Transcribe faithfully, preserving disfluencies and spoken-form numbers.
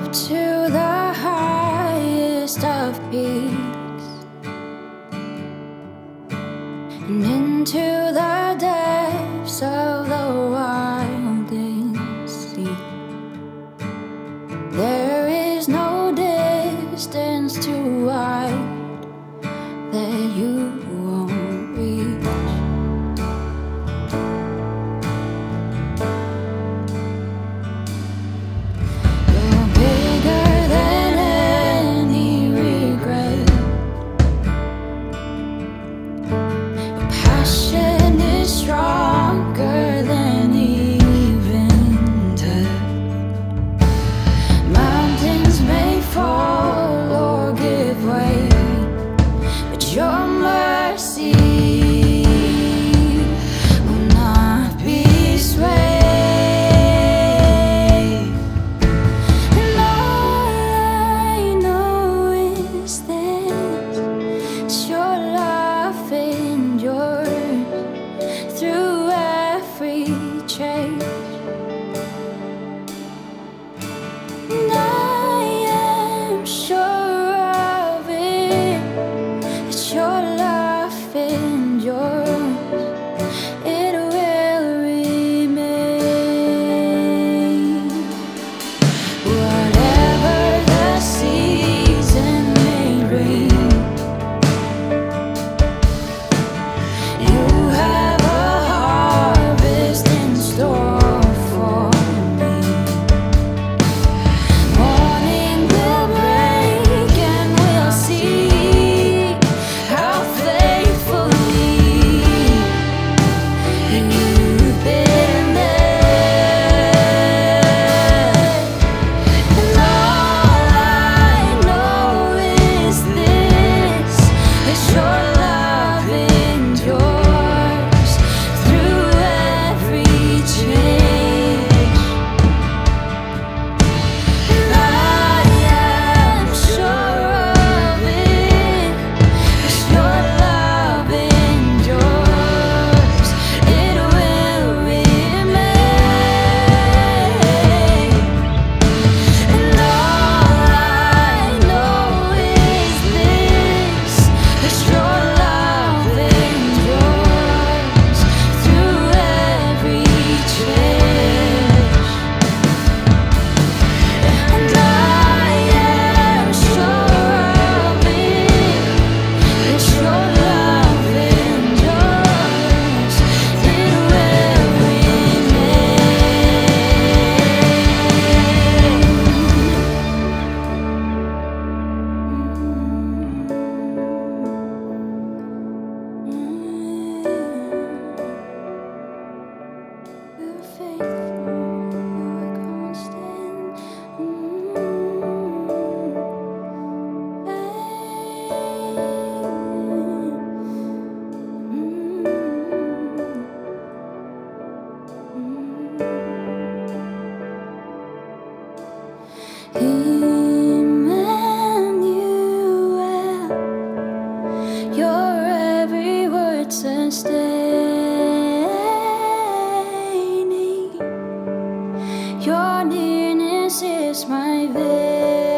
up to the highest of peaks and into the depths of the wildest sea. There is no distance too wide that you won't reach. You're bigger than any regret. Your passion is stronger than even death. Mountains may fall or give way, but your mercy will not be swayed. And all I know is this: it's your love endures through every change. And I am sure of it, that your love endures, it will remain. Whatever the season may bring, you have a harvest in store for me. Morning will break and we'll see how faithfully you've been there. And all I know is this: that your love endures through every change. And I am sure of it, that your love endures, it will remain. And all I know is this: that your love endures through every change. And I am sure of it, that your love endures, it will remain. You're faithful, you're constant. Emmanuel, your every word sustaining. Your nearness is my veil.